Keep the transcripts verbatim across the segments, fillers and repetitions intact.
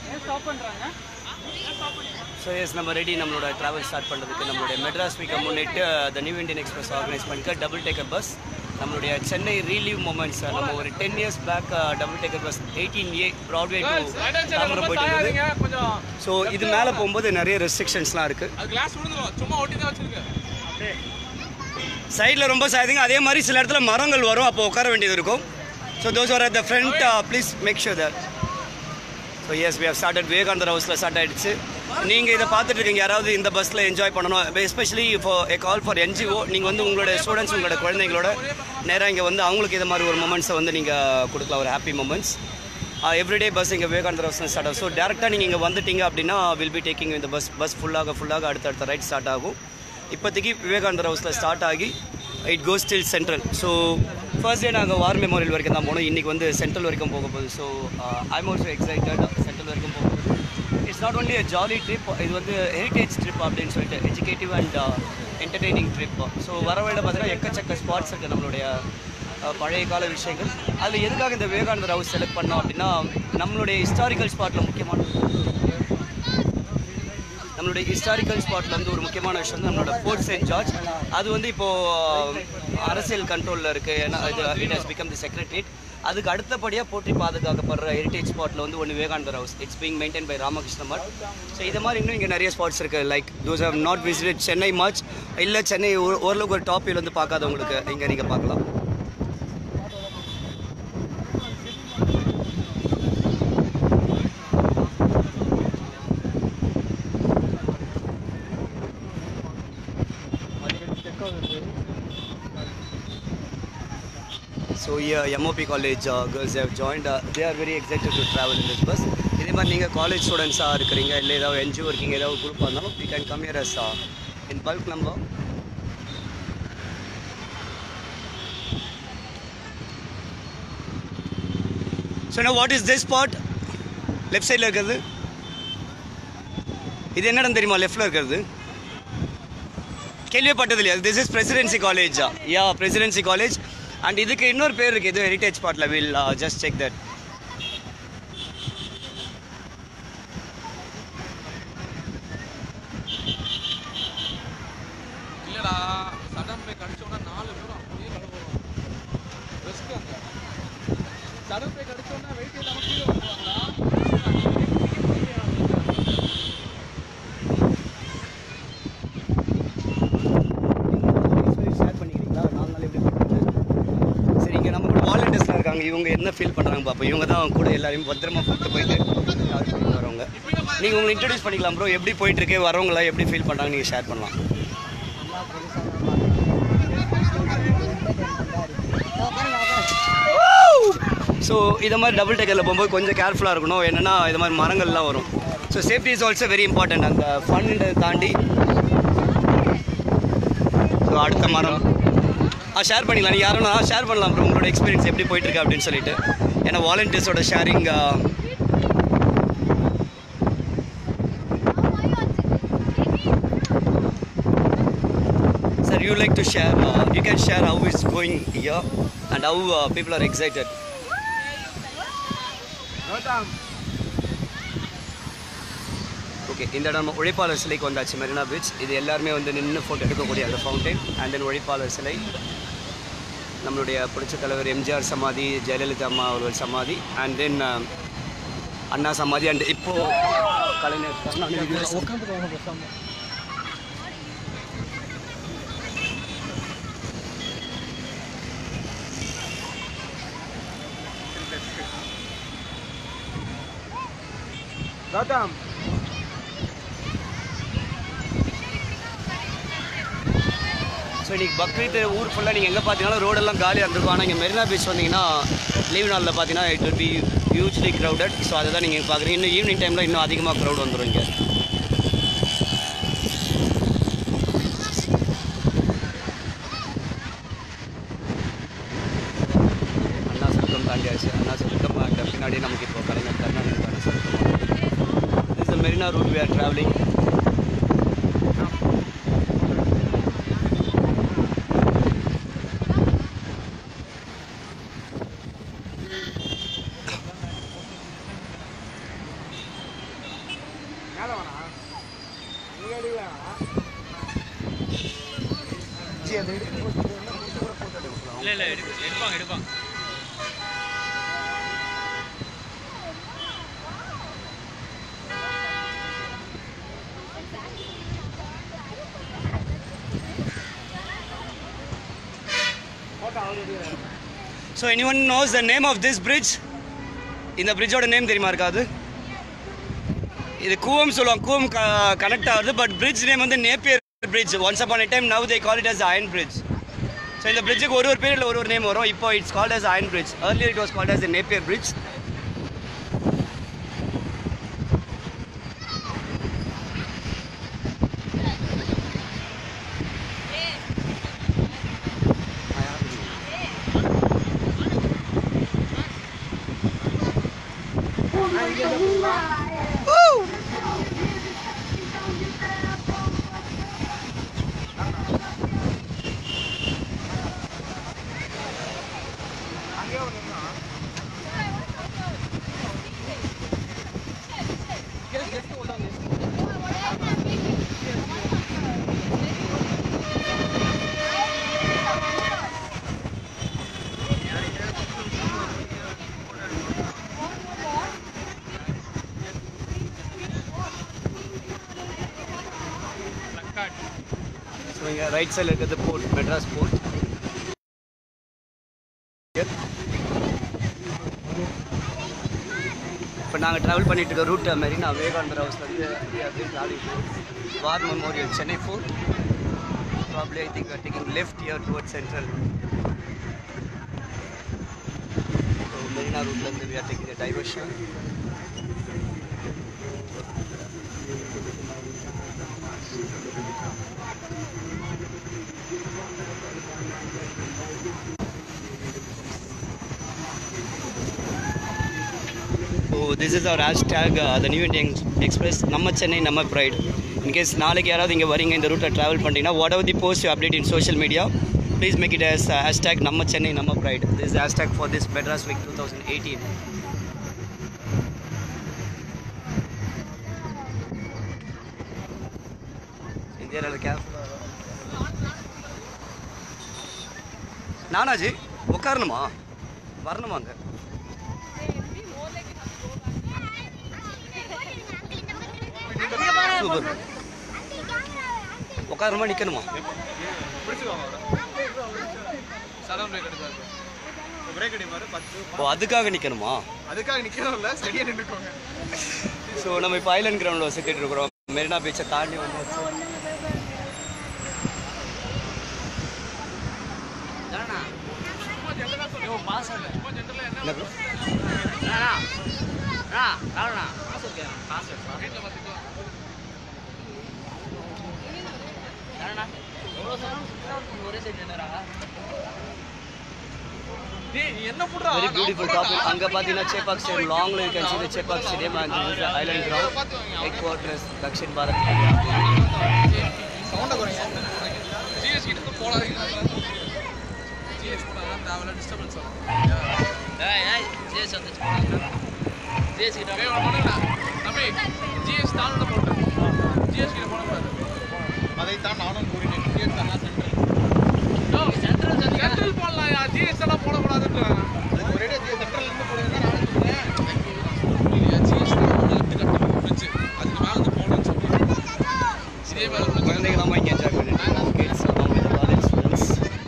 So yes, நம்ம ready நம்மளோட travel start பண்ணுறதுக்கு நம்மளுடைய மெட்ராஸ் வீக்கை முன்னிட்டு the New Indian Express organise பண்ணிக்க டபுள் டேக்கர் பஸ் நம்மளுடைய சென்னை ரீலீவ் மூமெண்ட்ஸ் நம்ம ஒரு ten years back double decker bus eighteen A Broadway to Tambaram போயிட்டு இருந்தது. ஸோ இது மேலே போகும்போது நிறைய ரெஸ்ட்ரிக்ஷன்ஸ்லாம் இருக்குது. சைடில் ரொம்ப சாயுதுங்க. அதே மாதிரி சில இடத்துல மரங்கள் வரும், அப்போ உட்கார வேண்டியது இருக்கும். So those are at the front, please make sure that. So yes we have started Vivekanandar ஹவுஸில் ஸ்டார்ட் ஆகிடுச்சு. நீங்கள் இதை பார்த்துட்டு இருக்கீங்க, யாராவது இந்த பஸ்ஸில் என்ஜாய் பண்ணணும், especially for a call for NGO. நீங்கள் வந்து உங்களோட ஸ்டூடெண்ட்ஸ் உங்களோட குழந்தைங்களோட நேராக இங்கே வந்து அவங்களுக்கு இது மாதிரி ஒரு மூமெண்ட்ஸை வந்து நீங்கள் கொடுக்கலாம், ஒரு ஹாப்பி மூமெண்ட்ஸ். எவ்ரிடே பஸ் இங்கே விவேகானந்தர் ஹவுஸ் ஸ்டார்ட் ஆகும். ஸோ டேரெக்டாக நீங்கள் இங்கே வந்துட்டீங்க அப்படின்னா வில் பி டேக்கிங் இந்த பஸ் பஸ் ஃபுல்லாக ஃபுல்லாக அடுத்தடுத்த ரைட் ஸ்டார்ட் ஆகும். இப்போதைக்கு விவேகானந்தர் ஹவுஸில் ஸ்டார்ட் ஆகி it goes till Central. So first day நாங்கள் வார் மெமோரியல் வரைக்கும் தான் போனோம். இன்றைக்கி வந்து சென்ட்ரல் வரைக்கும் போக போகுது. So I am also excited. Central வரைக்கும் போக போகுது. It's not only a jolly trip, இது வந்து ஹெரிட்டேஜ் ட்ரிப் அப்படின்னு சொல்லிட்டு educative and entertaining trip. So வர வழியில் பார்த்தீங்கன்னா எக்கச்சக்க ஸ்பாட்ஸ் இருக்குது நம்மளுடைய பழைய கால விஷயங்கள். அதில் எதுக்காக இந்த விவேகானந்தர் ஹவுஸ் செலக்ட் பண்ணோம் அப்படின்னா நம்மளுடைய ஹிஸ்டாரிக்கல் ஸ்பாட்டில் முக்கியமான நம்மளுடைய ஹிஸ்டாரிக்கல் ஸ்பாட்டில் வந்து ஒரு முக்கியமான விஷயம் வந்து நம்மளோட ஃபோர்ட் செயின்ட் ஜார்ஜ். அது வந்து இப்போது அரசியல் கண்ட்ரோலில் இருக்குது. ஏன்னா இது it has become the secretariat. அதுக்கு அடுத்தபடியாக போற்றி பாதுகாக்கப்படுற ஹெரிட்டேஜ் ஸ்பாட்டில் வந்து ஒன்று Vivekanandar house. It's being maintain by Ramakrishna Math. So இது மாதிரி இன்னும் இங்கே நிறைய ஸ்பாட்ஸ் இருக்குது. Like those have not visited Chennai much, இல்லை சென்னை ஓரளவுக்கு ஒரு டாப் வியூவில் வந்து பார்க்காதவங்களுக்கு இங்கே நீங்கள் பார்க்கலாம். So here M O P college uh, girls have joined. Uh, they are very excited to travel in this bus. இதே மாதிரி நீங்கள் காலேஜ் ஸ்டூடெண்ட்ஸாக இருக்கிறீங்க, இல்லை ஏதாவது என்ஜிஓ இருக்கீங்க, ஏதாவது குரூப்பாக இருந்தாலும் you can come here as in bulk number. So now what is this spot? Left சைடில் இருக்கிறது இது என்ன இடம் தெரியுமா? லெஃப்டில் இருக்கிறது கேள்விப்பட்டது இல்லையா? திஸ் இஸ் பிரசிடென்சி காலேஜா? யா, பிரசிடென்சி காலேஜ். அண்ட் இதுக்கு இன்னொரு பேர் இருக்குது, இது ஹெரிட்டேஜ் ஸ்பாட்டில். Will just check that. இவங்க என்ன ஃபீல் பண்ணுறாங்க பார்ப்போம். இவங்க தான் கூட எல்லாரையும் பத்திரமா கூப்பிட்டு போயிட்டு வரவங்க. நீங்கள் உங்களை இன்ட்ரடியூஸ் பண்ணிக்கலாம் ப்ரோ. எப்படி போயிட்டுருக்கு, வரவங்களாம் எப்படி ஃபீல் பண்ணுறாங்க நீங்கள் ஷேர் பண்ணலாம். ஸோ இதை மாதிரி டபுள் டேக்கரில் போகும்போது கொஞ்சம் கேர்ஃபுல்லாக இருக்கணும். என்னென்னா இது மாதிரி மரங்கள்லாம் வரும். So safety is also very important. அந்த ஃபன்ன்றதை தாண்டி ஸோ அடுத்த மரம் ஆ ஷேர் பண்ணிக்கலாம். நீங்கள் யாரும் ஷேர் பண்ணலாம் ப்ரோ உங்களோட எக்ஸ்பீரியன்ஸ் எப்படி போயிட்டுருக்கு அப்படின்னு சொல்லிட்டு. ஏன்னா வாலண்டியர்ஸோட sharing. Sir you like to share, you can share how it's going here and how people are excited. Okay, இந்த இடம் நம்ம உழைப்பாளர் சிலைக்கு வந்தாச்சு, மெரினா பீச். இது எல்லாருமே வந்து நின்று ஃபோட்டோ எடுக்கக்கூடிய அந்த ஃபவுண்டைன். அண்ட் தென் உழைப்பாளர் சிலை, நம்மளுடைய பிடிச்ச தலைவர் எம்ஜிஆர் சமாதி, ஜெயலலிதா அம்மா அவர்கள் சமாதி, அண்ட் தென் அண்ணா சமாதி, அண்ட் இப்போது கலைஞர் கௌதம். ஸோ இன்றைக்கி பக்ரீத் ஊர் ஃபுல்லாக நீங்கள் எங்கே பார்த்தீங்கன்னா ரோடெல்லாம் காலியாக இருந்திருக்கும். ஆனால் இங்கே மெரினா பீச் வந்தீங்கன்னா லீவ் நாளில் பார்த்தீங்கன்னா it will be hugely crowded. So அதை தான் நீங்கள் பார்க்குறீங்க. இன்னும் ஈவினிங் டைமில் இன்னும் அதிகமாக க்ரௌட் வந்துடும் இங்கே. அண்ணா சுருக்கம் தாண்டியாச்சு. அண்ணா சுருக்கம் பின்னாடி நமக்கு இப்போ கலைஞர் கருணாநிதிக்கான சுருக்கம். This is Marina route we are travelling. So anyone knows the name of this bridge? In the bridge oda name theriyuma irukadu? Idu Kuvam solluvam, Kuvam connect ஆகுது, but bridge name வந்து Napier bridge. Once upon a time, now they call it as the Iron Bridge. So in the bridge க்கு ஒரு ஒரு பேர்ல ஒரு ஒரு name வரும். இப்போ it's called as Iron Bridge. Earlier it was called as the Napier Bridge. So here right side look at the port, Madras port. Here. இப்போ நாங்கள் ட்ராவல் பண்ணிட்டு இருக்க ரூட் மெரினா விவேகானந்தர் ஹவுஸ்லேருந்து we have been traveling to War Memorial, Chennai Fort. Probably I think we are taking left here towards Central. So Marina route we are taking a diversion. So this is our hashtag, uh, the New Indian Express, Namma Chennai, Namma Pride. In case நாளைக்கு யாராவது இங்கே வரீங்க இந்த ரூட்டில் travel பண்ணிட்டீங்கன்னா whatever the post you update in social media, please make it as uh, hashtag Namma Chennai, Namma Pride. This is the hashtag for this Madras Week twenty eighteen. India careful. நானாஜி உட்காரணுமா வரணுமாங்க super உட்காரணுமா நிற்கணுமா ஓ அதுக்காக நிற்கணுமா அதுக்காக நிற்கணும் இல்லை ஸ்டெடியாக நின்றுக்கோங்க. ஸோ நம்ம இப்போ ஐலண்ட் கிரவுண்டில் சுற்றிட்டு இருக்கிறோம். மெரினா பீச்சை தாண்டி வந்து very beautiful topic. அங்க பாத்தீங்கன்னா சேப்பாக் ஸ்டேடியம் லாங்ல you can see the Chepak Stadium and this is the island ground headquarters Dakshin Bharat. சவுண்ட குறைங்க. ஜிஎஸ் கிட்ட போடாதீங்க. ஜிஎஸ் போடாம டிராவல் டிஸ்டர்பன்ஸ் ஆகும். ஏய் ஏய் ஜிஎஸ் வந்து ஜிஎஸ் கிட்ட போய் வரணும். தம்பி ஜிஎஸ் தானோட போடு. ஜிஎஸ் கிட்ட போட கூடாது. அதை தான் நானும் கூறினேன். ஜிஎஸ் தான் சென்ட்ரல். நோ சென்ட்ரல் சென்ட்ரல் போடலாம். யா ஜிஎஸ் எல்லாம் போட கூடாதுன்றாங்க. அதுக்கு ஒரேடியா ஜிஎஸ் சென்ட்ரல்ல இருந்து போடுங்க நான் சொல்றேன். இல்ல ஜிஎஸ் தான் லெஃப்ட் கட் வெச்சு அதுக்கு மேல வந்து போடுன்னு சொல்றேன். இதே மாதிரி குழந்தைங்க நாம இங்க என்ஜாய் பண்ணிட்டு kids along with college students.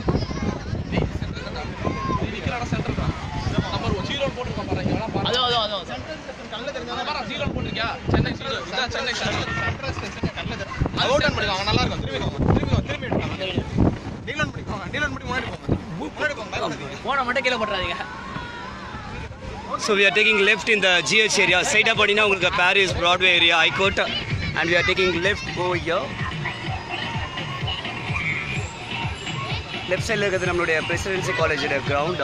நிக்கலடா சென்டர் தான். நம்பர் one ஜீரோ போட்டுருக்கோம் பாருங்க. இவெல்லாம் பாருங்க. அதோ அதோ அதோ சென்ட்ரல் ஸ்டேஷன் கல்ல தெரிஞ்சா பாரு ஜீரோ போட்டுருக்கியா? சென்னை ஜீரோ. இதான் சென்னை சென்ட்ரல் ஸ்டேஷன் கல்ல தெரிஞ்சா. அவுட் அண்ட் பண்ணிடுவாங்க. நல்லா இருக்கும். திரும்பி திரும்பி திரும்பி எடுங்க. நீலன் பண்ணிக்கோங்க. நீலன் பண்ணி முன்னாடி போங்க. முன்னாடி போங்க. பயப்படாதீங்க. போன மட்டும் கீழ போட்றாதீங்க. So we are taking left in the G H area. Side up padina உங்களுக்கு Paris Broadway area High Court and we are taking left over here. Left side la irukadhu நம்மளுடைய Presidency College oda ground.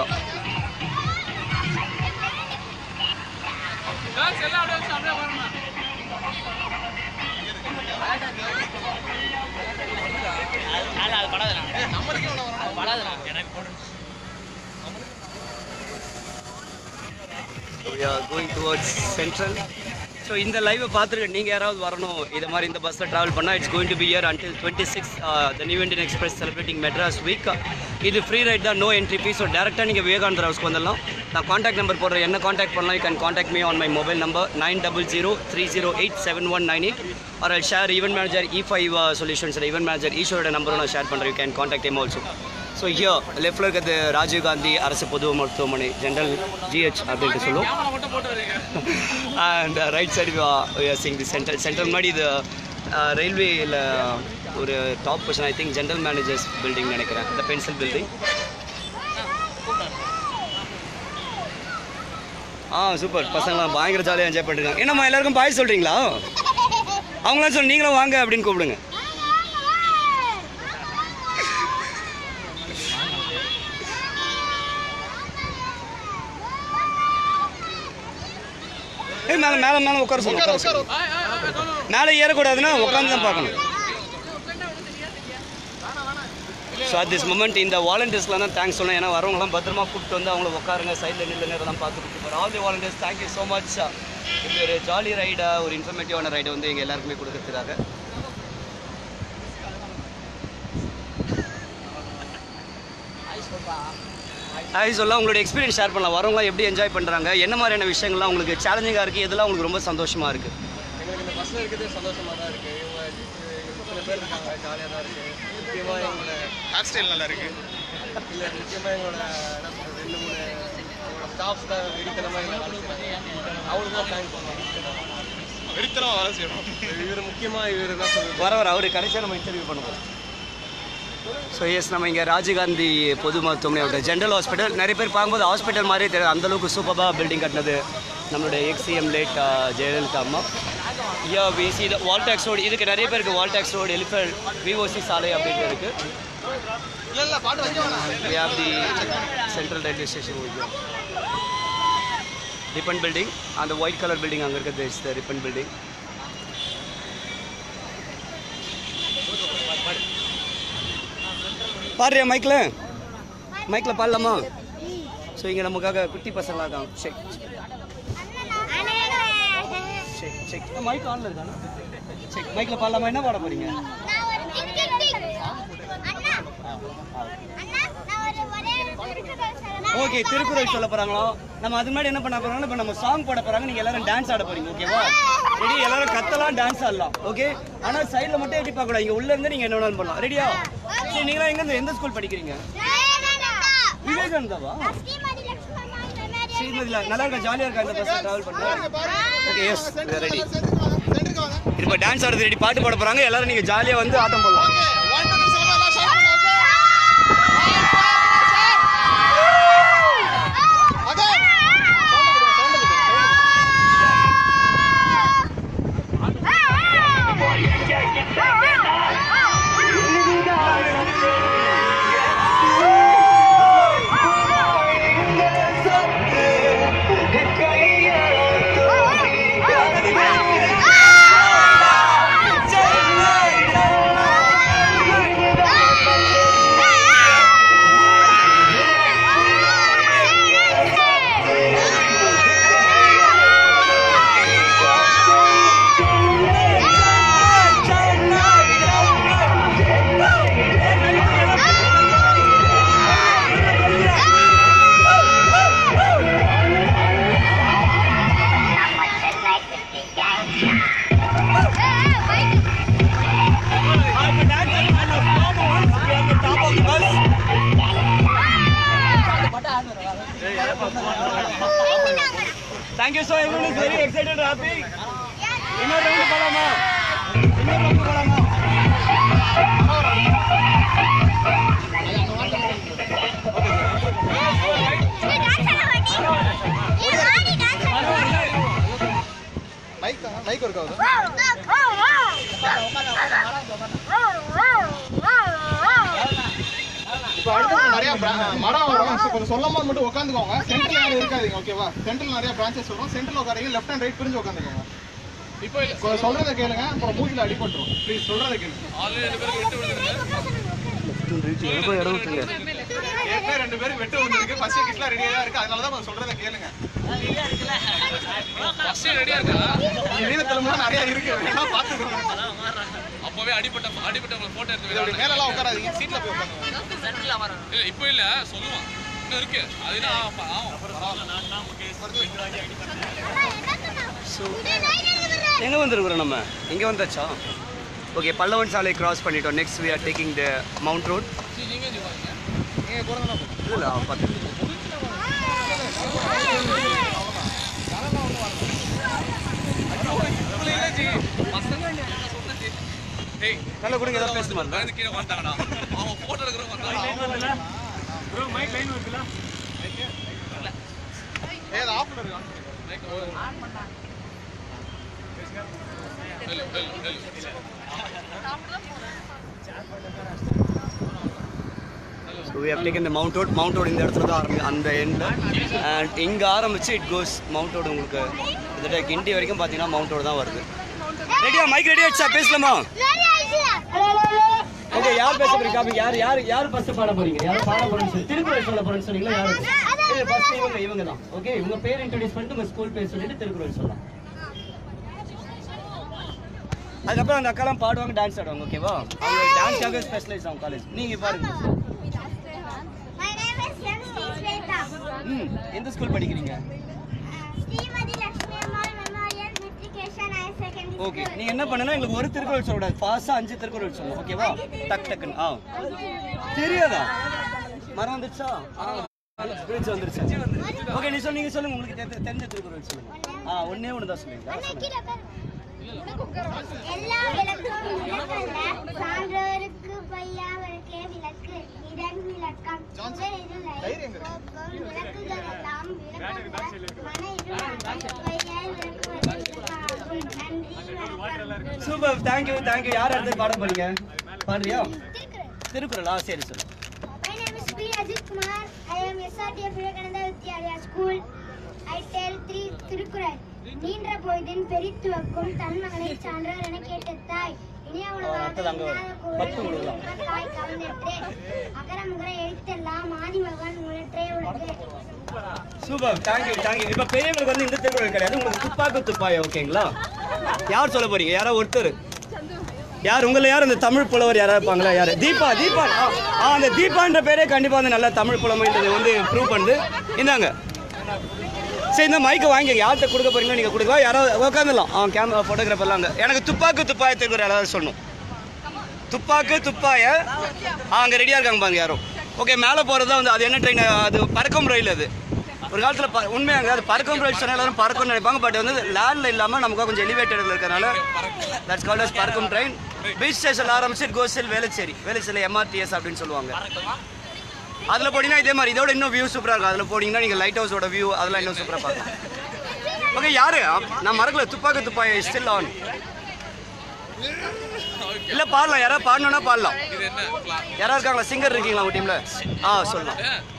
Guys எல்லாம் அப்படியே வச்சு அப்படியே வரணும். ஆளா அது படாதடா. நம்பருக்கு எவ்வளவு வரும்? அது படாதடா. எனக்கு போடு. We are going towards Central. So இந்த லைவை பார்த்துட்டு நீங்கள் யாராவது வரணும் இது மாதிரி இந்த பஸ்ஸில் ட்ராவல் பண்ணால் it's going to be year until twenty six the New Indian Express celebrating Madras week. இது ஃப்ரீ ரைட் தான், நோ என்ட்ரி ஃபீஸ். ஸோ டேரெக்டாக நீங்கள் விவேகானந்தர் ஹவுஸ்க்கு வந்துடலாம். நான் காண்டாக்ட் நம்பர் போடுறேன், என்ன காண்டாக்ட் பண்ணலாம். You can contact me on my mobile number nine double zero three zero eight seven one nine eight or I share event manager E five solutions event manager ஈஸ்வரோட நம்பரும் நான் share பண்ணுறேன். You can contact him also. So here லெஃப்டில் இருக்கிறது ராஜீவ் காந்தி அரசு பொது மருத்துவமனை general GH அப்படின்ட்டு சொல்லுவோம். அண்ட் ரைட் சைடு சிங் தி சென்ட்ரல் சென்ட்ரல் முன்னாடி இது ரயில்வேயில் ஒரு top position I think general managers building நினைக்கிறேன், இந்த பென்சில் பில்டிங். ஆ சூப்பர், பசங்களாம் பயங்கர ஜாலியாக என்ஜாய் பண்ணிருக்காங்க. என்னம்மா எல்லாருக்கும் பாய் சொல்கிறீங்களா? அவங்களாம் சொல்லி நீங்களும் வாங்க அப்படின்னு கூப்பிடுங்க. மேலே மேலே மேலே உட்கார சொல்லுங்க. மேலே ஏறக்கூடாதுன்னா உட்காந்து தான் பார்க்கணும். ஸோ அட் திஸ் மூமெண்ட் இந்த வாலண்டியர்ஸ்லாம் தான் தேங்க்ஸ் சொன்னேன். ஏன்னா வரவங்களாம் பத்திரமா கூப்பிட்டு வந்து அவங்கள உட்காருங்க, சைடில் நில்லுங்க, இதெல்லாம் பார்த்து கொடுத்துருப்பாரு. All the volunteers thank you so much. இப்படி ஒரு ஜாலி ரைடாக ஒரு இன்ஃபர்மேட்டிவான ரைடை வந்து எங்கள் எல்லாருக்குமே கொடுக்கறதுக்காக. ஹாய் சொல்லலாம், உங்களோட எக்ஸ்பீரியன்ஸ் ஷேர் பண்ணலாம். வரவங்களாம் எப்படி என்ஜாய் பண்ணுறாங்க, என்ன மாதிரியான விஷயங்கள்லாம் உங்களுக்கு சேலஞ்சிங்காக இருக்குது, இதெல்லாம் உங்களுக்கு ரொம்ப சந்தோஷமாக இருக்குது? எங்களுக்கு இந்த பஸ்ஸில் இருக்கிறது சந்தோஷமாக தான் இருக்குது. இவங்க சில பேர் இருக்காங்க, ஜாலியாக தான் இருக்குது. முக்கியமாக எங்களோட ஹேர் ஸ்டைல் நல்லா இருக்குது. இல்லை முக்கியமாக எங்களோட என்ன சொல்கிறது ரெண்டு மூணு எங்களோட ஸ்டாஃப்ஸ் தான் வெறித்தனமாக எங்களை வேலை செய்கிறாங்க. அவங்களுக்கு தான் தேங்க்ஸ் பண்ணணும். வெறித்தனமாக வேலை செய்யணும். இவர் முக்கியமாக இவர் என்ன சொல்கிறது வர வர அவர் கடைசியாக நம்ம இன்டர்வியூ பண்ணுவோம். ஸோ எஸ், நம்ம இங்கே ராஜீவ்காந்தி பொது மருத்துவமனை ஜென்ரல் ஹாஸ்பிட்டல். நிறைய பேர் பார்க்கும்போது ஹாஸ்பிட்டல் மாதிரியே தெரியாது, அந்தளவுக்கு சூப்பராக பில்டிங் கட்டினது நம்மளுடைய எக்ஸிஎம் லேட் ஜெயலலிதா அம்மா. ஐயா விசி வால்டாக்ஸ் ரோடு, இதுக்கு நிறைய பேருக்கு வால்டாக்ஸ் ரோடு எலிஃபென்ட் விஓசி சாலை அப்படின்ட்டு இருக்குது. We have the central railway station over here. Ribbon building and the white color building அங்கே இருக்குது, is the ribbon building. பாடுறியா மைக்கில் மைக்கில் பாடலாமா? ஸோ இங்கே நமக்காக குட்டி பசங்களாக இருக்காங்க. செக் செக் செக் மைக் ஆன்ல இருக்கானா? செக் மைக்கில் பாடலாமா? என்ன பாட போகிறீங்க? ஓகே, திருக்குறள் சொல்ல போகிறாங்களா? நம்ம அது முன்னாடி என்ன பண்ண போகிறாங்கன்னா இப்போ நம்ம சாங் போட போகிறாங்க, நீங்கள் எல்லாரும் டான்ஸ் ஆட போகிறீங்க. ஓகேவா? ரெடி? எல்லாரும் கத்தலாம், டான்ஸ் ஆடலாம். ஓகே, ஆனால் சைடில் மட்டும் எப்படி பார்க்கக்கூடாது, இங்கே உள்ளே இருந்து நீங்கள் என்ன வேணாலும் பண்ணலாம். ரெடியா? சரி, நீங்களாம் எங்கே எந்த ஸ்கூல் படிக்கிறீங்க? விவேகானந்தாவா? ஸ்ரீமதியில் நல்லா இருக்கா, ஜாலியாக இருக்கா இந்த பஸ்ஸில் ட்ராவல் பண்ணுறேன்? Okay, yes ready. இப்போ டான்ஸ் ஆடுறது ரெடி, பாட்டு பாட போகிறாங்க. எல்லாரும் நீங்கள் ஜாலியாக வந்து ஆட்டம் போடலாம். Thank you so much. Everyone is very excited and happy. இன்னொரு ரவுண்ட் போலாமா? இன்னொரு ரவுண்ட் போலாமா? மைக் மைக் இருக்கா? இப்போ அடுத்து நிறைய மரம் வரும். கொஞ்சம் சொல்லாம மட்டும் உட்காந்துக்கோங்க. சென்டர்ல யாரும் இருக்காதீங்க. ஓகேவா? சென்டர்ல நிறைய பிரான்ச்சஸ் வரும். சென்டர்ல உட்காரீங்க, லெஃப்ட் அண்ட் ரைட் பிரிஞ்சு உட்காந்துக்கோங்க. இப்போ சொல்றதை கேளுங்க, அப்புறம் மூஞ்சில அடிபட்டுரும். ப்ளீஸ் சொல்றதை கேளுங்க. ஆல்ரெடி ரெண்டு பேருக்கு வெட்டு விழுந்துருக்கு. ஏற்கனவே ரெண்டு பேருக்கு வெட்டு விழுந்துருக்கு. ஃபர்ஸ்ட் கிட்லாம் ரெடியா தான் இருக்கு. அதனால தான் சொல்றதை கேளுங்க. ஃபர்ஸ்ட் ரெடியா இருக்கா? வீரத்தலைமுறை நிறைய இருக்கு பார்த்துக்கோங்க. அப்பவே அடிப்பட்ட அடிப்பட்டவங்களை போட்டோ எடுத்து இதோட மேலெல்லாம் உட்காராதீங்க, சீட்ல போய் உட்காருங்க. இல்லை இப்போ இல்லை சொல்லுவான் இன்னும் இருக்கு அதுதான். ஸோ எங்கே வந்துருக்குறோம் நம்ம? எங்கே வந்தாச்சா? ஓகே, பல்லவன் சாலை கிராஸ் பண்ணிட்டோம். Next we are taking the Mount road. நீங்கள் நீங்கள் கூட தான் இல்லை பார்த்து நல்லா கொடுங்க, ஏதாவது பேசணுமா? கீழே வந்தாங்கண்ணா அவன் போட்டோ எடுக்கிறவங்க ஏதாவது ஆஃப்ல இருக்கா? So we have taken the Mount Road. Mount Road இந்த இடத்துல தான் ஆரம்பிக்கும், அந்த எண்டில். அண்ட் இங்கே ஆரம்பிச்சு இட் கோஸ் மவுண்ட் ரோடு. உங்களுக்கு கிட்டத்தட்ட கிண்டி வரைக்கும் பார்த்தீங்கன்னா மவுண்ட் ரோடு தான் வருது. ரெடியா? மைக் ரெடி ஆயிடுச்சா? பேசலாமா? ஓகே, யார் பேச போறீங்க? யார் யார் யார் ஃபர்ஸ்ட் பாட போறீங்க? யார் பாட போறீங்க? சொல்லி திருக்குறள் சொல்ல போறேன்னு சொன்னீங்களா? யாரு? இல்ல ஃபர்ஸ்ட் இவங்க இவங்க தான். ஓகே, உங்க பேர் இன்ட்ரோ듀ஸ் பண்ணிட்டு உங்க ஸ்கூல் பேர் சொல்லிட்டு திருக்குறள் சொல்லலாம். அதுக்கப்புறம் அந்த அக்காலாம் பாடுவாங்க, டான்ஸ் ஆடுவாங்க. ஓகேவா? அவங்க டான்ஸ்க்காக ஸ்பெஷலைஸ் ஆகும் காலேஜ். நீங்க பாருங்க. My name is Emcees. ம், எந்த ஸ்கூல் படிக்கிறீங்க? Srimathi Lakshmi Ammal memorial matriculation higher secondary. Okay, நீங்க என்ன பண்ணனும்? எங்களுக்கு ஒரு திருக்குறள் சொல்லக்கூடாது, ஃபாஸ்டா அஞ்சு திருக்குறள் சொல்லணும். ஓகேவா? டக் டக்குன்னு. ஆ தெரியாதா? மரம் வந்துச்சா? பிரிட்ஜ் வந்துருச்சா? ஓகே, நீ சொல்லுங்க, நீங்க சொல்லுங்க. உங்களுக்கு தெரி- தெரிஞ்ச திருக்குறள் சொல்லுங்க. ஆ ஒண்ணே ஒன்று தான் சொல்லுங்க. எல்லா விளக்கும் விளக்கல்ல, சான்றோருக்கு பையாவருக்கே விளக்கு. இதன் விளக்கம் விளக்குகள் எல்லாம் விளக்கல்ல, மன இருளாகும் பையாய் விளக்குவது விளக்காகும். நன்றி, வணக்கம். Super, thank you thank you. யார் அடுத்து பாட போறீங்க? பாடுறியா? திருக்குறளா? சரி சொல்லு. My name is P. Ajit Kumar. I am S R T F Vivekananda Vidyalaya School. I tell three Thirukkural. நீண்ட பொழுதின் பெரித்துவக்கும் தன் மகனை சான்றார் என கேட்ட தாய் இனிய உலகாக தாய் கவர்ந்தற்றே அகர முகர எழுத்தெல்லாம் ஆதிமகன் முன்னற்றே உலகு. Super, thank you thank you. இப்போ பெரியவங்களுக்கு வந்து இந்த திருக்குறள் கிடையாது, உங்களுக்கு துப்பாக்கு துப்பாயா? ஓகேங்களா? யார் சொல்ல போறீங்க? யாரோ ஒருத்தர். யார் உங்களை? யார் அந்த தமிழ் புலவர் யாரா இருப்பாங்களா? யார்? தீபா. தீபா. ஆ, அந்த தீபான்ற பேரே கண்டிப்பா வந்து நல்ல தமிழ் புலமைன்றது வந்து ப்ரூவ் பண்ணுது. இந்தாங்க. சரி, இந்த மைக்கை வாங்கி யார்கிட்ட கொடுக்க போறீங்களோ நீங்கள் கொடுக்கலாம். யாராவது உட்காந்துலாம். அவன் கேமரா ஃபோட்டோகிராஃபர்லாம் அங்கே. எனக்கு துப்பாக்கு துப்பாய திருக்குறள் யாராவது சொல்லணும். துப்பாக்கு துப்பாய. ஆ, அங்கே ரெடியாக இருக்காங்க பாருங்க யாரும். ஓகே, மேலே போகிறது வந்து அது என்ன ட்ரெயின்? அது பறக்கும் ரயில். அது ஒரு காலத்தில் ப உண்மையாங்க அது பறக்கும் ரயில் சொன்னால் எல்லாரும் பறக்கும்னு நினைப்பாங்க. பட் வந்து லேண்டில் இல்லாமல் நமக்கு கொஞ்சம் எலிவேட்டடில் இருக்கிறனால தட்ஸ் கால்ட் அஸ் பறக்கும் ட்ரெயின். பீச் ஸ்டேஷன் ஆரம்பிச்சு கோசில் வேளச்சேரி. வேளச்சேரி எம்ஆர்டிஎஸ் அப்படின்னு சொல்லுவாங்க. அதில் போனீங்கன்னா இதே மாதிரி இதோட இன்னும் வியூ சூப்பராக இருக்கும். அதில் போனீங்கன்னா நீங்கள் லைட் ஹவுஸோட வியூ அதெல்லாம் இன்னும் சூப்பராக பார்க்கலாம். ஓகே, யாரு? நான் மறக்கல. துப்பாக்கு துப்பாய் ஸ்டில் ஆன். இல்லை பாடலாம், யாராவது பாடணும்னா பாடலாம். யாராவது இருக்காங்களா? சிங்கர் இருக்கீங்களா உங்கள் டீமில்? ஆ, சொல்லலாம்.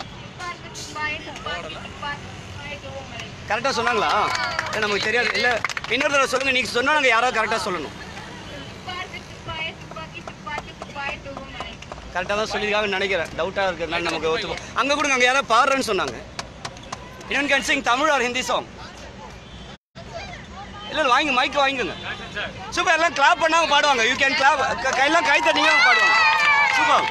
கரெக்டாக சொன்னாங்களா? இல்லை நமக்கு தெரியாது. இல்லை இன்னொரு தடவை சொல்லுங்கள். நீங்கள் சொன்னால் நாங்கள் யாராவது கரெக்டாக சொல்லணும். கரெக்டாக தான் சொல்லியிருக்காங்கன்னு நினைக்கிறேன். டவுட்டாக இருக்கிறதுனால நமக்கு ஒத்துப்போம். அங்கே கொடுங்க, அங்கே யாராவது பாடுறேன்னு சொன்னாங்க. இன்னொன்று can sing Tamil or Hindi song? இல்லை வாங்கி மைக்கு வாங்கிக்கோங்க. சூப்பர், எல்லாம் கிளாப் பண்ணாங்க பாடுவாங்க. You can clap. கையெல்லாம் கை தட்டிங்க பாடுவாங்க. சூப்பர்.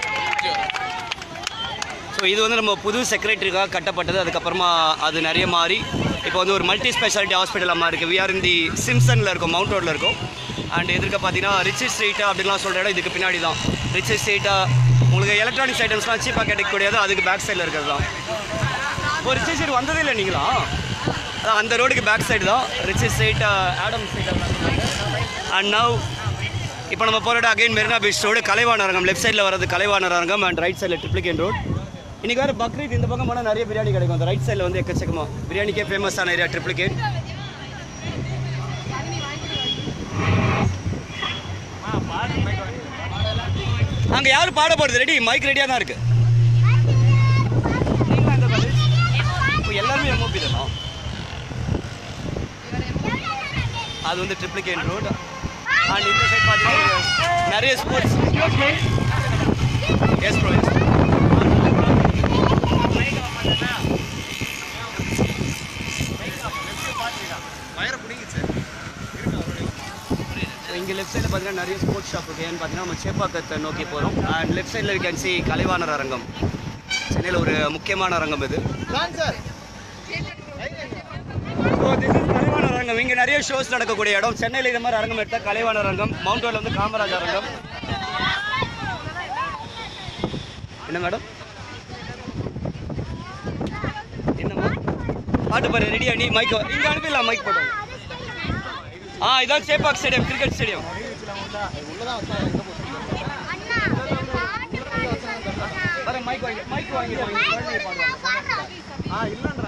ஸோ இது வந்து நம்ம புது செக்ரட்டரிக்காக கட்டப்பட்டது. அதுக்கப்புறமா அது நிறைய மாறி இப்போ வந்து ஒரு மல்டி ஸ்பெஷாலிட்டி ஹாஸ்பிட்டல் அம்மா இருக்குது. வி ஆர் இன் தி சிம்சனில் இருக்கும், மவுண்ட் ரோடில் இருக்கும். அண்ட் எதிர்க்க பார்த்தீங்கன்னா ரிச்சி ஸ்ட்ரீட்டா அப்படின்லாம் சொல்கிற இடம் இதுக்கு பின்னாடி தான். ரிச்சி ஸ்ட்ரீட்டா உங்களுக்கு எலக்ட்ரானிக்ஸ் ஐட்டம்ஸ்லாம் சீப்பாக கிடைக்கக்கூடியது அதுக்கு பேக் சைடில் இருக்கிறது தான். இப்போ ரிச்சி ஸ்ட்ரீட் வந்ததே இல்லை நீங்களா? அதான் அந்த ரோடுக்கு பேக் சைடு தான் Ritchie street, Adam street. And now இப்போ நம்ம போகிற again Marina beach road, Kalaivanar Arangam. Left சைடில் வரது கலைவாணர் அரங்கம் அண்ட் ரைட் சைடில் ட்ரிப்ளிகேன் ரோட். இன்றைக்கி வேறு பக்ரீத், இந்த பக்கம் போனால் நிறைய பிரியாணி கிடைக்கும். அந்த ரைட் சைடில் வந்து எக்கச்சக்கமாக பிரியாணிக்கே ஃபேமஸான ஏரியா ட்ரிப்ளிகேன். அங்கே யாரும் பாட போகிறது? ரெடி, மைக் ரெடியாக தான் இருக்குது. இப்போ எல்லாருமே எம்ஓபி தானா? அது வந்து ட்ரிப்ளிகேன் ரோடு. அண்ட் இந்த சைட் பார்த்தீங்கன்னா நிறைய ஸ்போர்ட்ஸ். Yes bro, yes. இங்கே லெஃப்ட் சைடில் பார்த்தீங்கன்னா நிறைய ஸ்போர்ட்ஸ் ஷாப் இருக்குது. ஏன்னு பார்த்தீங்கன்னா நம்ம சேப்பாக்கத்தை நோக்கி போகிறோம். அண்ட் லெஃப்ட் சைடில் we can see Kalaivanar Arangam. சென்னையில் ஒரு முக்கியமான அரங்கம் இது. ஸோ திஸ் இஸ் கலைவாணர் அரங்கம். இங்கே நிறைய ஷோஸ் நடக்கக்கூடிய இடம். சென்னையில் இது மாதிரி அரங்கம் எடுத்தால் கலைவாணர் அரங்கம். மவுண்ட் ரோடில் வந்து காமராஜ் அரங்கம். என்ன மேடம் என்னம்மா பாட்டு பாரு ரெடியா? நீ மைக் இங்கே அனுப்பிடலாம். மைக் போட்டோம். ஆ இதான் சேப்பாக் ஸ்டேடியம், கிரிக்கெட் ஸ்டேடியம். வர மைக் வாங்கி மைக் வாங்கி ஆ இல்லைன்றா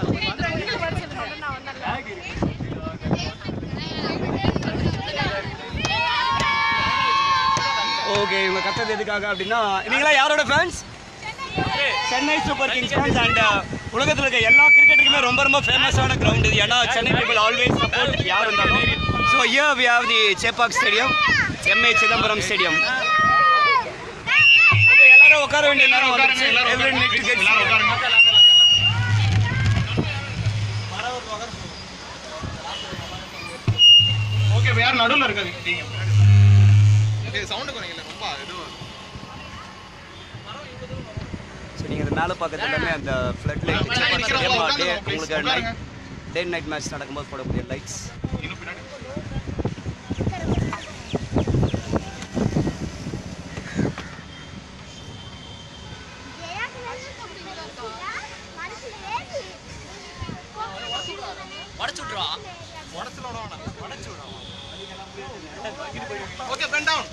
ஓகே. இவங்க கத்தது எதுக்காக அப்படின்னா, நீங்களா யாரோட fans? Chennai Super Kings fans. And உலகத்தில் இருக்க எல்லா கிரிக்கெட்டுக்குமே ரொம்ப ரொம்ப ஃபேமஸான கிரவுண்ட் இது. ஏன்னா சென்னை பீப்புள் ஆல்வேஸ் சப்போர்ட் யார் இருந்தாலும். So here we have the Chepauk stadium, MA Chidambaram stadium. எல்லாரும் உட்கார வேண்டிய நேரம் வந்துருச்சு. Every night cricket okay. யார் நடுவில் இருக்காங்க? சவுண்டு குறைங்கல ரொம்ப இதுவா. ஸோ நீங்கள் இந்த மேலே பார்க்கறது எல்லாமே அந்த ஃப்ளட் லைட் டே உங்களுக்கு நைட் டே நைட் மேட்ச் நடக்கும்போது போடக்கூடிய lights. Okay pen down.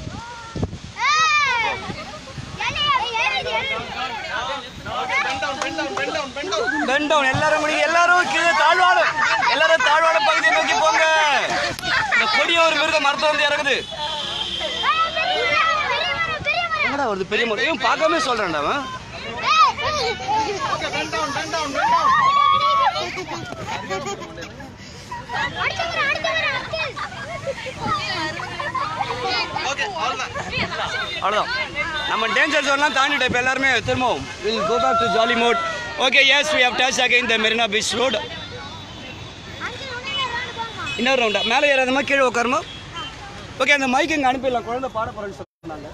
Pen down எல்லாரும் முடிங்க. எல்லாரும் கீழே தாழ்வாடு. எல்லாரும் தாழ்வாடு பகுதியை நோக்கி போங்க. இந்த கொடிய ஒரு மிருக மரத்தை வந்து இறங்குது. என்னடா வருது பெரிய மரம்? இவன் பார்க்காம சொல்றான்டா அவன். அவ்வளோதான். நம்ம டேஞ்சர் ஜோன்லாம் தாண்டிட்டோம். இப்போ எல்லாருமே திரும்பவும் will go back to jolly mode. Okay yes we have touch again the Marina beach road. இன்னொரு ரவுண்டா மேலே ஏறாதமா கீழே உட்காருமா? ஓகே அந்த மைக் இங்கே அனுப்பிடலாம். குழந்தை பாட போகிறேன்னு சொன்னாங்க.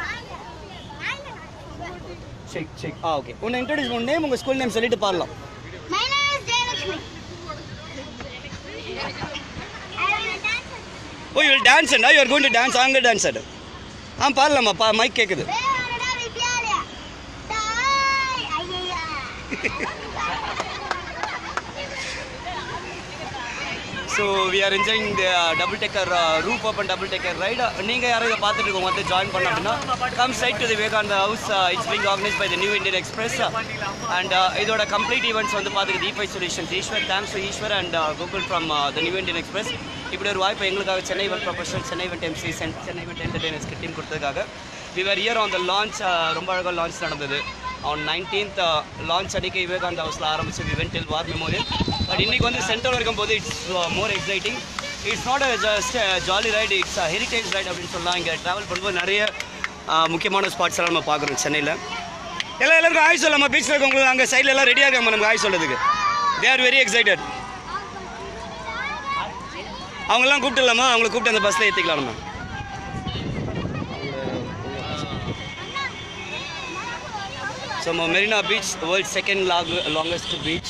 செக் செக் ஆ ஓகே. உன்னை இன்ட்ரடியூஸ் உன் நேம் உங்கள் ஸ்கூல் நேம் சொல்லிட்டு பாடலாம். Oh, you will dance and now you are going to dance. I'm going to dance. ஆ பாடலாமா? பா மைக் கேட்குது. So we are enjoying the uh, double decker uh, roof open double decker ride. நீங்கள் யாரும் இதை பார்த்துட்டு இருக்கோங்க வந்து ஜாயின் பண்ண அப்படின்னா come straight to the Vivekananda house. Uh, it's being organized by the New Indian Express. Uh, and uh, இதோட complete events வந்து பார்த்துக்கு D five Solutions. Ishwar thanks to Ishwar and uh, Google from uh, the New Indian Express. இப்படி ஒரு வாய்ப்பு எங்களுக்காக Chennai event professionals, Chennai event Emcees and Chennai event entertainers team கொடுத்ததுக்காக we were here on the launch. uh, ரொம்ப அழகாக launch நடந்தது. on nineteenth uh, launch அன்றைக்கி விவேகானந்தா ஹவுஸில் ஆரம்பிச்சு we went till war memorial. But இன்றைக்கி வந்து சென்டரில் இருக்கும்போது it's more exciting. It's not a just jolly ride, it's a heritage ride அப்படின்னு சொல்லலாம். இங்கே ட்ராவல் பண்ணும்போது நிறைய முக்கியமான ஸ்பாட்ஸ் எல்லாம் நம்ம பார்க்குறோம் சென்னையில். எல்லாம் எல்லாருக்கும் ஆய் சொல்லாமா? பீச்சில் இருக்கவங்களுக்கு அங்கே சைடில் எல்லாம் ரெடியாக இருக்காங்க நமக்கு ஆய் சொல்கிறதுக்கு. They are very excited. அவங்கெல்லாம் கூப்பிட்டுலாமா? அவங்கள கூப்பிட்டு அந்த பஸ்ஸில் ஏற்றிக்கலாம் நம்ம. So Marina Beach, the world's second long, longest beach.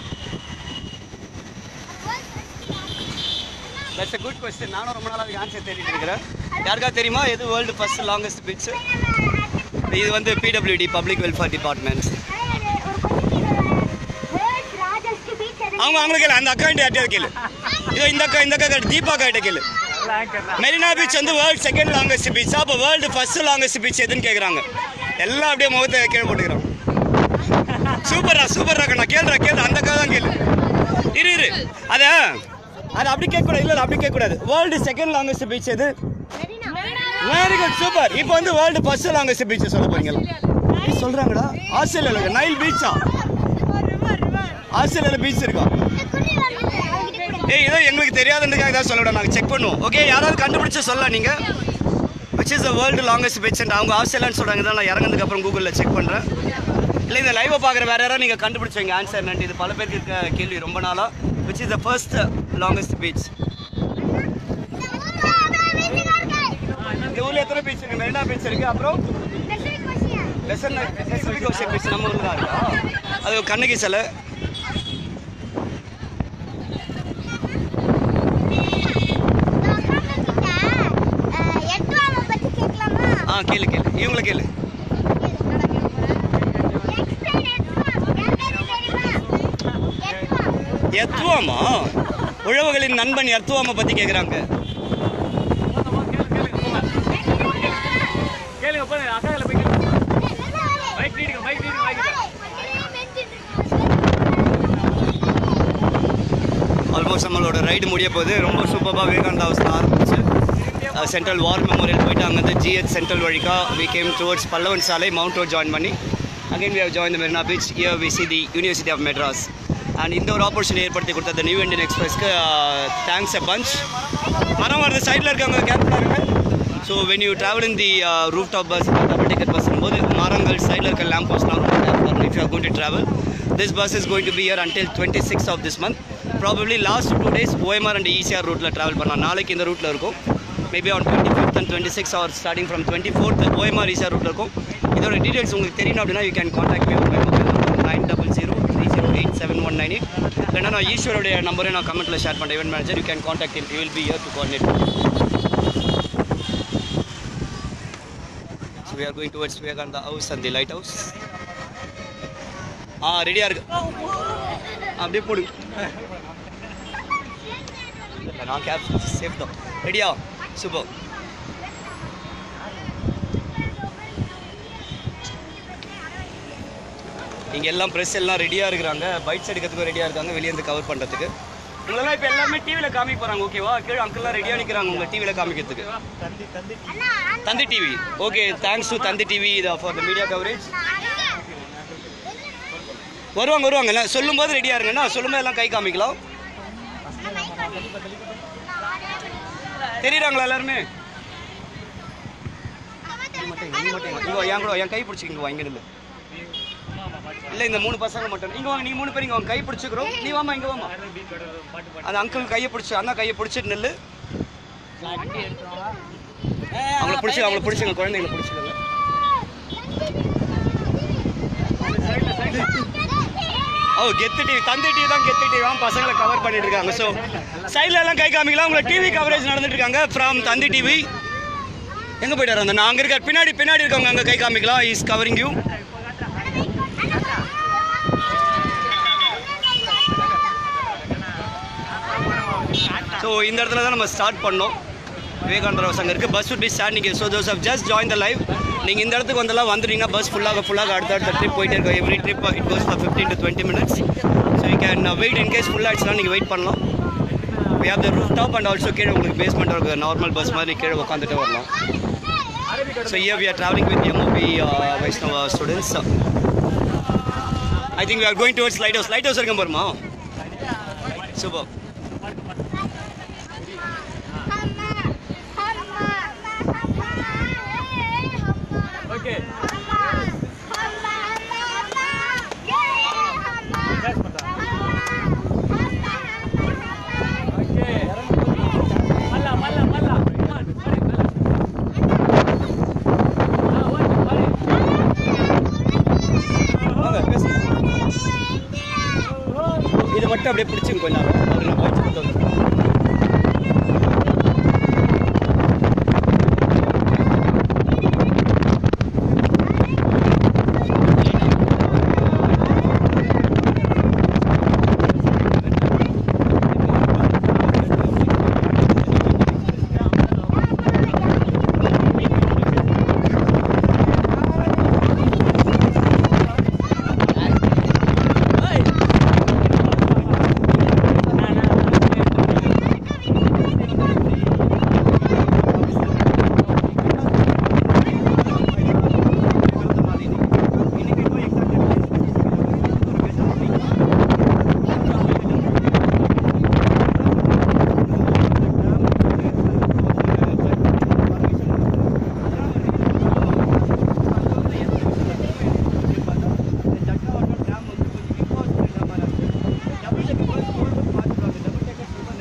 That's a good question. நானும் ரொம்ப நாளாக ஆன்சர் தேடிட்டு இருக்கிறேன். யாருக்கா தெரியுமா எது வேர்ல்டு ஃபர்ஸ்ட் லாங்கஸ்ட் பீச்? இது வந்து P W D public welfare department. அவங்க அவங்களுக்கு கேளு. அந்த அக்கௌண்ட் யார்கிட்ட கேளு. இதோ இந்த அக்கா இந்த அக்கா தீபா கிட்ட கேளு. மெரினா பீச் வந்து வேர்ல்டு செகண்ட் லாங்கஸ்ட் பீச். அப்போ வேர்ல்டு ஃபர்ஸ்ட் லாங்கஸ்ட் பீச் எதுன்னு கேட்குறாங்க. எல்லாம் அப்படியே முகத்தை கீழே போட்டுக்கிறோம். சூப்பரா சூப்பரா கண்ணா. கேளுடா கேளு. அந்த அக்கா தான் கேளு. இரு இரு அத அது அப்படி கேட்கக்கூடாது. இல்லை அப்படி கேட்கக்கூடாது. வேர்ல்டு செகண்ட் லாங்கஸ்ட் பீச் எது? Very good super. இப்போ வந்து வேர்ல்டு ஃபர்ஸ்ட் லாங்கஸ்ட் பீச் சொல்ல போறீங்களா? சொல்றாங்கடா. ஆஸ்திரேலியால இருக்கு நைல் பீச்சா? ஆஸ்திரேலியால பீச் இருக்கா? ஏய் இதோ எங்களுக்கு தெரியாதுன்றதுக்காக தான் சொல்லக்கூடாது. நாங்கள் செக் பண்ணுவோம். ஓகே யாராவது கண்டுபிடிச்சு சொல்லலாம் நீங்கள். which is the world longest beach and அவங்க ஆஸ்திரேலியான்னு சொல்கிறாங்க. தான் நான் இறங்கினதுக்கு அப்புறம் கூகுளில் செக் பண்ணுறேன். இல்லை இந்த லைவை பார்க்குற வேறு யாராவது நீங்கள் கண்டுபிடிச்சவங்க ஆன்சர் நன்றி. இது பல பேருக்கு இருக்க கேள்வி ரொம்ப நாளாக. which is the first longest beach? Marina beach இருக்குது. அப்புறம் லெசன் ஸ்பெசிஃபிக் ஓஷன் பீச் நம்ம ஊரில் தான் இருக்கா? அது கண்ணகி சிலை. ஆ கேளு கேளு இவங்கள கேளு. எத்துவாமா உழவுகளின் நண்பன் எத்துவாமா பற்றி கேட்குறாங்க. ஆல்மோஸ்ட் நம்மளோட ரைடு முடிய போது. ரொம்ப சூப்பராக விவேகானந்தா ஹவுஸில் ஆரம்பிச்சு சென்ட்ரல் வார் மெமோரியல் போயிட்டு அங்கேருந்து ஜிஹெச் சென்ட்ரல் வழிக்கா வி கேம் டுவர்ட்ஸ் பல்லவன் சாலை மவுண்ட் ரோட் ஜாயின் பண்ணி again we have join the Marina beach. Here we see the university of Madras. And இந்த ஒரு ஆப்பர்ச்சுனிட்டி ஏற்படுத்தி கொடுத்த நியூ இண்டியன் எக்ஸ்பிரஸ்க்கு தேங்க்ஸ் அ பஞ்ச். மரம் வருது சைடில் இருக்காங்க கேப்டனாக இருக்குது. So when you travel in the roof top bus double ticket bus போது மரங்கள் சைடில் இருக்க லேம்ப் போஸ்ட்லாம் ரொம்ப if you are going to travel. This bus is going to be here until twenty six of this month. Probably last two days OMR and ECR ரூட்டில் travel பண்ணலாம். நாளைக்கு இந்த ரூட்டில் இருக்கும். Maybe on twenty fifth and twenty six are starting from twenty fourth OMR ECR ரூட்டில் இருக்கும். இதோட details உங்களுக்கு தெரியணும் அப்படின்னா you can contact me my mobile number nine double zero three zero eight seven one nine eight. இல்லைனா நான் ஈஸ்வரோடைய நம்பரை நான் கமெண்ட்டில் ஷேர் பண்ணுறேன். Event manager you can contact him. He will be here to coordinate. So we are going towards Vivekananda house and the light house. Ah ரெடியாக இருக்கு. அப்படியே போடு. இல்லை நான் கேப் சேஃப் தான். ரெடியா? சூப்பர். இங்கே எல்லாம் ப்ரெஸ் எல்லாம் ரெடியாக இருக்கிறாங்க. பைட்ஸ் எடுக்கிறதுக்கும் ரெடியாக இருக்காங்க. வெளியேருந்து கவர் பண்ணுறதுக்கு. உங்களெல்லாம் இப்போ எல்லாமே டிவியில் காமிக்க போகிறாங்க. ஓகேவா? கீழே அங்கிள்லாம் ரெடியாக நிற்கிறாங்க உங்கள் டிவியில் காமிக்கிறதுக்கு. Thanthi TV. Okay, thanks to Thanthi TV for the media coverage. வருவாங்க வருவாங்க எல்லாம் சொல்லும்போது ரெடியாக இருங்கண்ணா. சொல்லும்போது எல்லாம் கை காமிக்கலாம். தெரியுறாங்களா எல்லாருமே? இங்கே என் கூட என் கை பிடிச்சிக்கிங்க இங்கே இல்லை இல்லை இந்த மூணு பசங்க மட்டும் இங்கே வாங்க. நீங்கள் மூணு பேர் இங்கே வாங்க. கை பிடிச்சிக்கிறோம். நீ வாமா இங்கே வாமா. அந்த அங்கிள் கையை பிடிச்சி அண்ணா கையை பிடிச்சிட்டு நெல்லு. அவங்கள பிடிச்சி அவங்கள பிடிச்சிங்க. குழந்தைங்களை பிடிச்சிக்கோங்க. ஓ கெத்து டிவி தந்தி டிவி தான் கெத்து டிவி தான் பசங்களை கவர் பண்ணிட்டு இருக்காங்க. ஸோ சைடில் எல்லாம் கை காமிக்கலாம். உங்களை டிவி கவரேஜ் நடந்துட்டு இருக்காங்க ஃப்ரம் தந்தி டிவி. எங்கே போயிட்டாரு அந்த நான் அங்கே இருக்க பின்னாடி பின்னாடி இருக்கவங்க அங்கே கை காமிக்கலாம். Is covering you. ஸோ இந்த இடத்துல தான் நம்ம ஸ்டார்ட் பண்ணோம். விவேகானந்தா ஹவுஸ் அங்கே இருக்குது. Bus would be standing here. So those have just joined the live. நீங்கள் இந்த இடத்துக்கு வந்தெல்லாம் வந்துட்டீங்கன்னா பஸ் ஃபுல்லாக ஃபுல்லாக அடுத்த அடுத்த ட்ரிப் போயிட்டே இருக்கும். Every trip it goes for fifteen to twenty minutes. So you can wait in case full ஆகிடுச்சுன்னா நீங்கள் வெயிட் பண்ணலாம். we have the rooftop and also கீழே உங்களுக்கு பேஸ்மெண்ட் இருக்குது. நார்மல் பஸ் மாதிரி கீழே உட்காந்துட்டு வரலாம். So here we are traveling with M O P uh, Vaishnava students. I think we are going towards Lighthouse. Lighthouse irukkum paruma. Super. Okay. இது மட்டும் அப்படியே பிடிச்சிங்க கொஞ்ச நேரம். அவர் நான் போய் சொல்லிட்டு வந்துடுறேன்.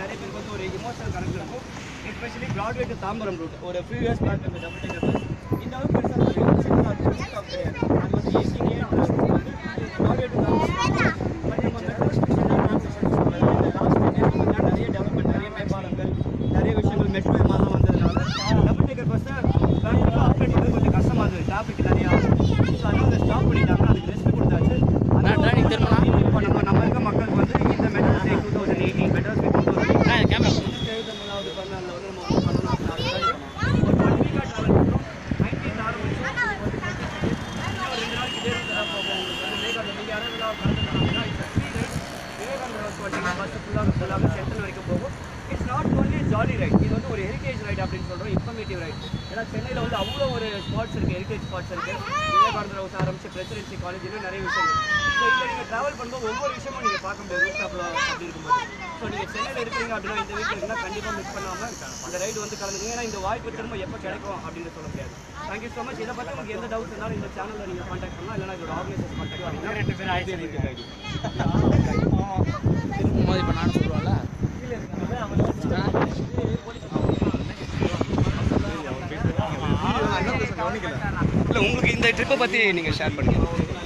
தாம்பரம் ரூட் ஒரு ஃபியூ இயர்ஸ் பேக் அந்த டபுள் டேக்கர் பஸ் இந்த It's not only a jolly ride. This is a heritage ride, informative ride. Chennai is a spots, heritage spots. Presidency College, so if you travel, you can so you Chennai in the week, you can miss the ride. Thank you so much. If you have any doubts in the channel, you can contact me. I will organize contact. இல்ல உங்களுக்கு இந்த ட்ரிப்பை பத்தி நீங்க share பண்ணுங்க.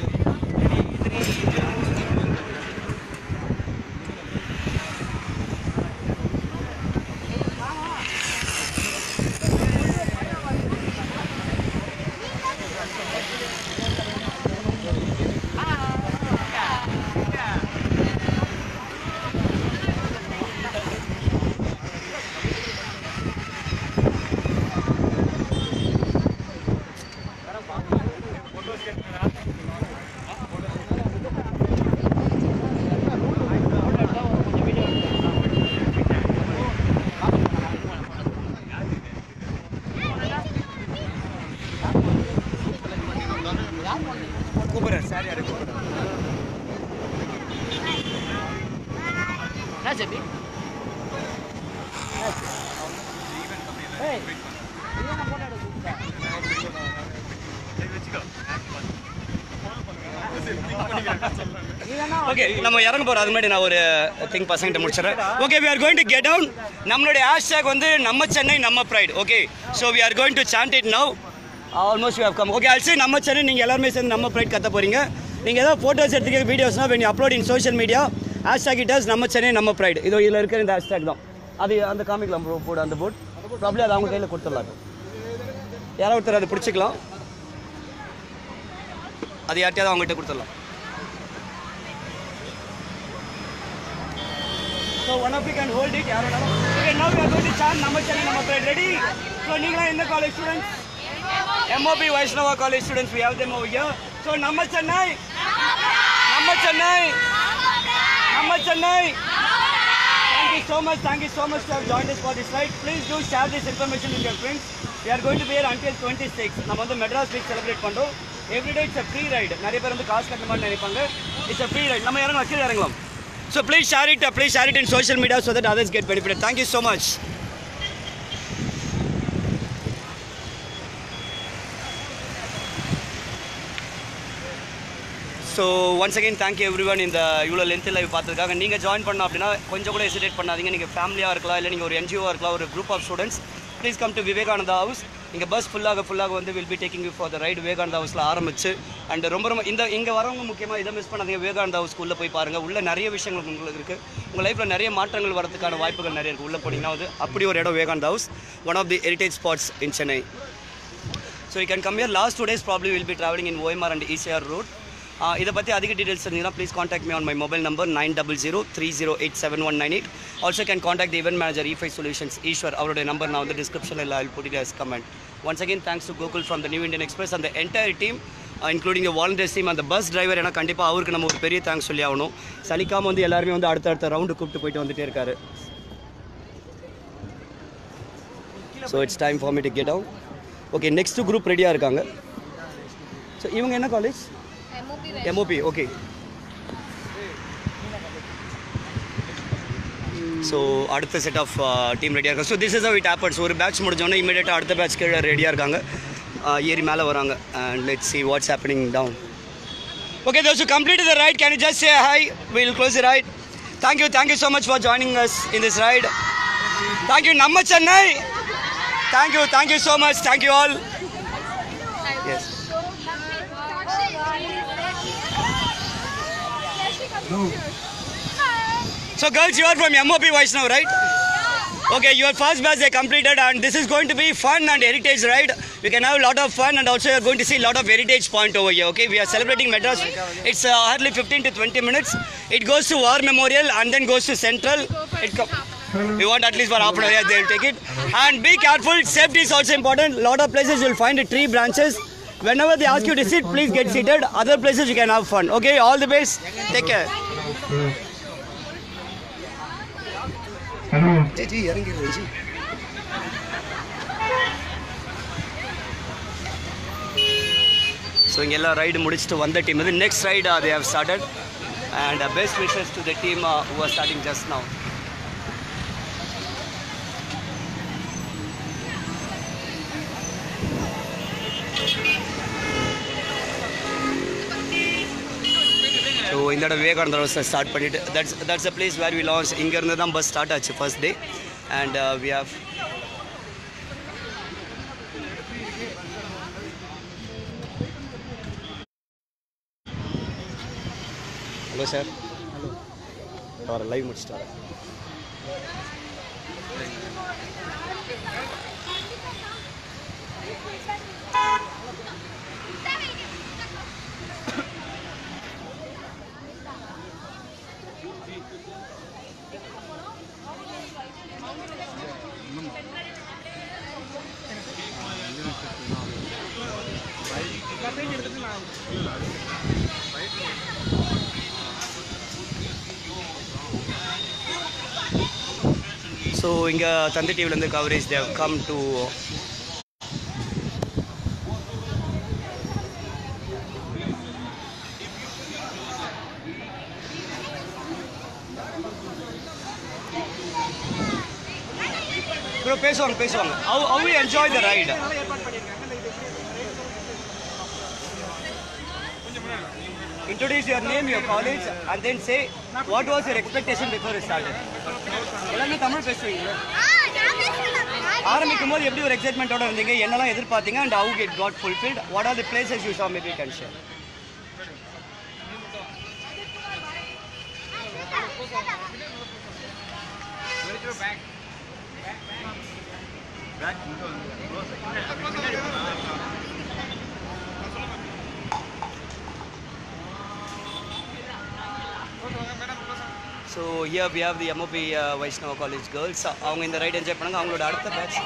Okay, நம்ம இறங்க போறோம். அது முன்னாடி நான் ஒரு திங் பசங்கிட்ட முடிச்சறேன். Okay, we are going to get down. நம்மளுடைய hashtag வந்து நம்ம சென்னை நம்ம pride. Okay, so we are going to chant it now. Almost we have come. Okay, I'll say நம்ம சென்னை. நீங்க எல்லாரும் சேர்ந்து நம்ம pride கத்த போறீங்க. நீங்க ஏதாவது போட்டோஸ் எடுத்துக்க வீடியோஸ்னா when you upload in social media, hashtag it as நம்ம சென்னை நம்ம pride. இதோ இதுல இருக்கிற இந்த hashtag தான். அது அந்த காமிக்கலாம் ப்ரோ போடு அந்த போட். ப்ராபபிலி அது அவங்க கையில கொடுத்துடலாம். யாராவது ஒருத்தர் அதை பிடிச்சிக்கலாம். அது யார்ட்டையாவது அவங்க கிட்ட கொடுத்துடலாம். So one of you can hold it. Okay, now we are going to chant Namma Chennai Namma Pride. Ready? So Ningla in the college students? M O P Vaishnava college students, we have them over here. So Namma Chennai. Namma Chennai. Namma Chennai. Thank you so much. Thank you so much to have joined us for this ride. Please do share this information with your friends. We are going to be here until twenty-sixth. நம்ம வந்து Madras week celebrate பண்றோம். Every day it's a free ride. நிறைய பேர் வந்து காசு கட்டற மாதிரி நினைப்பாங்க. It's a free ride. நம்ம இறங்க வச்சு இறங்கலாம். So please share it, please share it in social media so that others get benefited. Thank you so much. So once again, thank you everyone in the இவ்வளோ length live பார்த்துருக்காங்க. நீங்கள் join பண்ண அப்படின்னா கொஞ்சம் கூட ஹெசிடேட் பண்ணாதீங்க. நீங்கள் ஃபேமிலியாக இருக்கலாம், இல்லை நீங்கள் ஒரு என்ஜிஓவாக இருக்கலாம், ஒரு group of students. Please come to Vivekananda house. இங்கே பஸ் ஃபுல்லாக ஃபுல்லாக வந்து will be taking you for the ride. Vivekananda ஹவுஸில் ஆரம்பிச்சு அண்ட் ரொம்ப ரொம்ப இந்த இங்கே வரவங்க முக்கியமாக இதை மிஸ் பண்ணாதீங்க. விவேகானந்தா ஹவுஸ்க்கு உள்ளே போய் பாருங்கள். உள்ள நிறைய விஷயங்கள் உங்களுக்கு இருக்குது. உங்கள் லைஃப்பில் நிறைய மாற்றங்கள் வரதுக்கான வாய்ப்புகள் நிறைய இருக்குது. உள்ளே போனீங்கன்னா வந்து அப்படி ஒரு இடம் Vivekananda house, one of the heritage spots in Chennai. So you can come here. Last two days probably will be travelling in O M R and E C R road. இதை பற்றி அதிக டீடைல்ஸ் இருந்தீங்கன்னா please contact me on my mobile number nine double zero three zero eight seven one nine eight. Also can contact the event manager E five Solutions Eswar. அவருடைய number நான் வந்து டிஸ்கிரிப்ஷனில் I will put it as comment. Once again, thanks to Gokul from the New Indian Express and the entire team, uh, including the volunteers team and the bus driver. ஏன்னா கண்டிப்பாக அவருக்கு நம்ம ஒரு பெரிய தேங்க்ஸ் சொல்லி ஆகணும். சலிக்காமல் வந்து எல்லாருமே வந்து அடுத்த அடுத்த ரவுண்டு கூப்பிட்டு போயிட்டு வந்துட்டே இருக்காரு. So it's time for me to get out. Okay, next group ரெடியாக இருக்காங்க. ஸோ இவங்க என்ன college? M O P. Okay. So அடுத்த செட் ஆஃப் டீம் ரெடியாக இருக்காங்க. So this is how it happens. ஒரு பேட்ச் முடிஞ்சோடனே இமீடியட்டாக அடுத்த பேட்ச் கீழே ரெடியாக இருக்காங்க. ஏறி மேலே வராங்க. And let's see what's happening down. Okay, those who completed the ride, can you just say hi? We'll close the ride. Thank you, thank you so much for joining us in this ride. Thank you, Namma Chennai. Thank you, thank you so much. Thank you all. Yes. So girls, you are from M O P Vaishnav, right? Okay, your first batch they completed, and this is going to be fun and heritage ride. You can have a lot of fun, and also you are going to see a lot of heritage point over here. Okay, we are celebrating Madras. It's uh, hardly fifteen to twenty minutes. It goes to War Memorial and then goes to Central. It we want at least for half an hour, they will take it. And be careful, safety is also important. A lot of places you will find tree branches. Whenever they ask you to sit, please get seated. Other places you can have fun. Okay, all the best. Take care. So ingella ride mudichittu vanda team the next ride uh, they have started, and uh, best wishes to the team uh, who are starting just now. So in that Vivekananda was start பண்ணிட்டு that's that's the place where we launched. இங்க இருந்து தான் bus start ஆச்சு first day, and uh, we have hello sir, hello our live முடிச்சிட்டாரு. So inga Thanthi T V la coverage they have come to bro pesong pesong how how we enjoy the ride. Introduce your name, your college, and then say what was your expectation before you started. எல்லாமே தமிழ் பேசுவீங்க. ஆரம்பிக்கும் போது எப்படி ஒரு எக்ஸைட்மென்ட்டோட வந்தீங்க, என்னெல்லாம் எதிர்பார்த்தீங்க, and how it got fulfilled, what are the places you saw, maybe you can share. So here we have the M O P uh, Vaishnava College girls. அவங்க இந்த ரைட் என்ஜாய் பண்ணுங்க. அவங்களோட அடுத்த பேட்ச்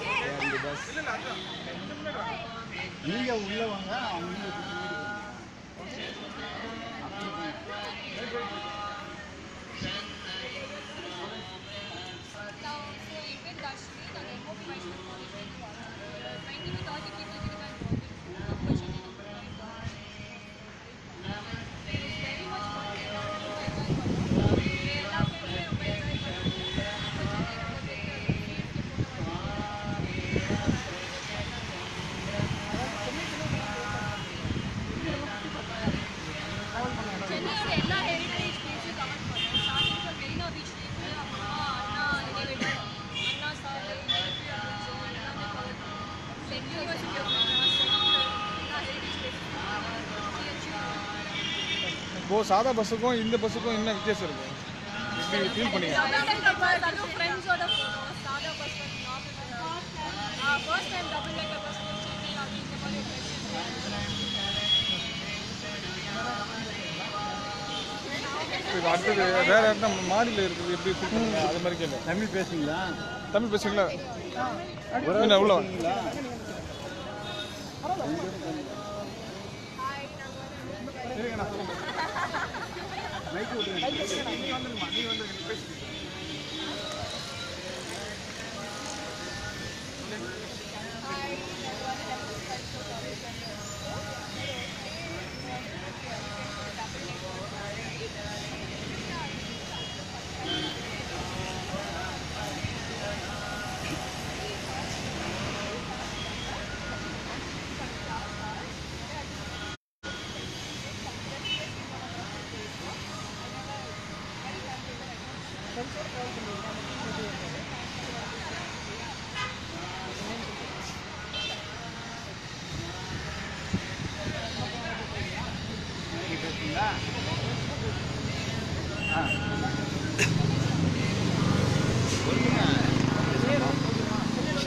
நீங்க உள்ள வாங்க. அவங்க वो सादा बसुको இந்த பஸ்ஸுக்கும் என்ன வித்தியாசம் இருக்கு? எப்படி ஃபீல் பண்ணீங்க? फ्रेंड्स ஓட சாதா bus normal first time double decker bus Chennai ஆகி இந்த மாதிரி இது அடுத்து வேற என்ன மாநில இருக்குது எப்படி ஃபீல் பண்ணீங்க? அது மாதிரி கேளு. தமிழ் பேசுவீங்களா? தமிழ் பேசுவீங்களா? என்ன உள்ள வாங்க. சரிங்க நான் சொல்றேன். மைக் ஓடுங்க. நீ வந்துருமா? நீ வந்து பேசு.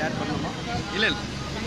ஷேர் பண்ணணுமா? இல்லை இல்லை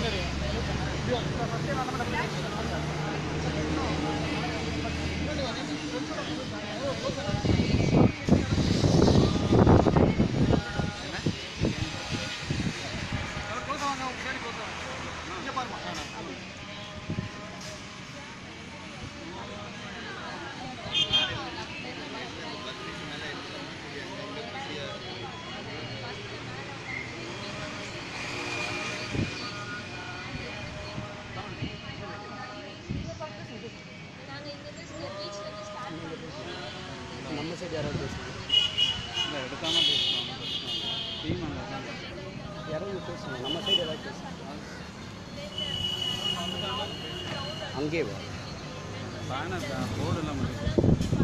நம்ம சைடு யாராவது பேசுவோம் இல்லை எடுக்காமல் பேசலாம் டீம் அங்கே யாராவது பேசுவோம் நம்ம சைடு யாராவது பேசுவோம் அங்கே வா பேனர் போர்டு எல்லாம்